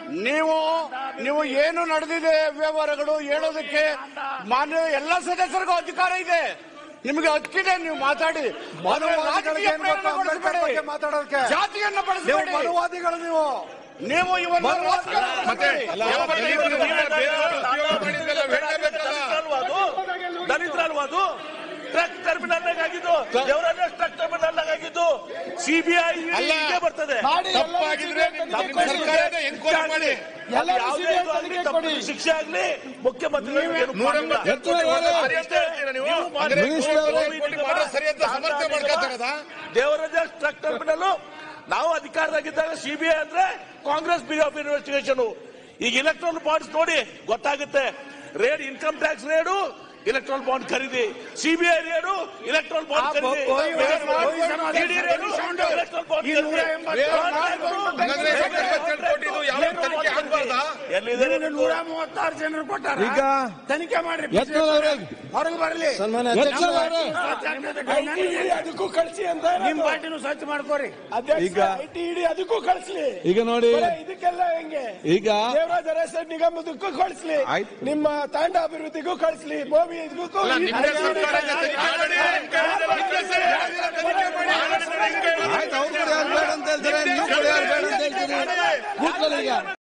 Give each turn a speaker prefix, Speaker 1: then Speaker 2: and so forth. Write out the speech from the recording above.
Speaker 1: ನೀವು ಏನು ನಡೆದಿದೆ ವ್ಯವಹಾರಗಳು ಹೇಳೋದಕ್ಕೆ ಮಾನ್ಯ ಎಲ್ಲ ಸದಸ್ಯರಿಗೂ ಅಧಿಕಾರ ಇದೆ. ನಿಮಗೆ ಹಕ್ಕಿದೆ, ನೀವು ಮಾತಾಡಿ.
Speaker 2: ಮಾತಾಡೋದಕ್ಕೆ
Speaker 1: ಜಾತಿಯನ್ನು ಬಳಸಬೇಡಿ.
Speaker 2: ಮನುವಾದಿಗಳು ನೀವು
Speaker 1: ಇವತ್ತು
Speaker 3: ದಲಿತ ಅಲ್ವಾ ಅದು? ಟ್ರಕ್ ಟರ್ಮಿನಲ್ ಆಗಿದ್ದು, ದೇವರಾಜ ಟ್ರಕ್ ಟರ್ಮಿನಲ್ ಆಗಿದ್ದು ಸಿಬಿಐ ಬರ್ತದೆ. ಶಿಕ್ಷೆ ಆಗ್ಲಿ ಮುಖ್ಯಮಂತ್ರಿ ದೇವರಾಜ ಟ್ರಕ್ ಟರ್ಮಿನಲ್ ನಾವು ಅಧಿಕಾರದಾಗಿದ್ದಾಗ ಸಿಬಿಐ ಅಂದ್ರೆ ಕಾಂಗ್ರೆಸ್ ಬ್ಯೂರೋ ಆಫ್ ಇನ್ವೆಸ್ಟಿಗೇಷನ್. ಈಗ ಇಲೆಕ್ಟ್ರಾನಿಕ್ ಬಾಂಡ್ಸ್ ನೋಡಿ ಗೊತ್ತಾಗುತ್ತೆ. Raid income tax raid, electronic bond ಖರೀದಿ, ಸಿಬಿಐ ರೇಡು, ಇಲೆಕ್ಟ್ರಾನಿಕ್ ಬಾಂಡ್ ಖರೀದಿ, ಇಡಿ ರೇಡು, ಇಲೆಕ್ಟ್ರಾನಿಕ್ ಬಾಂಡ್ ಎಲ್ಲಿದ್ದಾರೆ?
Speaker 2: 136 ಜನರು ಕೊಟ್ಟಾರ. ಈಗ ತನಿಖೆ ಮಾಡ್ರಿ, ಹೊರಗೆ ಬರಲಿ. ಅದಕ್ಕೂ ಕಳಿಸಿ ಅಂತ ನಿಮ್ಮ ಪಾರ್ಟಿನೂ ಸ್ವಚ್ಛ ಮಾಡ್ಕೋರಿ. ಈಗ ಇಡಿ ಅದಕ್ಕೂ ಕಳಿಸ್ಲಿ. ಈಗ ನೋಡಿ ಇದಕ್ಕೆಲ್ಲ ಹೆಂಗೆ, ಈಗ ದೇವರಾಜ ಅರಣ್ಯ ನಿಗಮದಕ್ಕೂ ಕಳಿಸ್ಲಿ, ನಿಮ್ಮ ತಾಂಡ ಅಭಿವೃದ್ಧಿಗೂ ಕಳಿಸ್ಲಿ, ಬೋವಿ